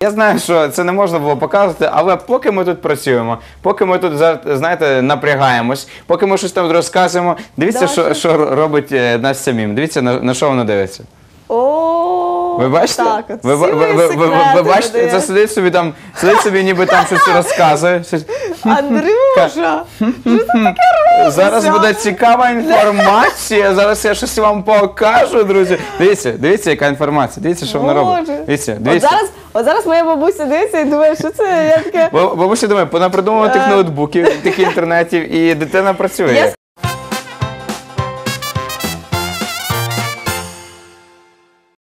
Я знаю, що це не можна було показувати, але поки ми тут працюємо, поки ми тут, знаєте, напрягаємось, поки ми щось там розказуємо, дивіться, що робить Настя Мім. Дивіться, на що вона дивиться. Ви бачите? Так, от, ви бачите, це сидить собі, ніби там щось розказує. Андрюша, що ти таке робиш? Зараз буде цікава інформація, зараз я щось вам покажу, друзі. Дивіться, яка інформація, дивіться, що вона робить. Дивіться. От зараз моя бабуся дивиться і думає, що це я таке... Бабуся думає, понапридумувала тих ноутбуків, тих інтернетів, і дитина працює.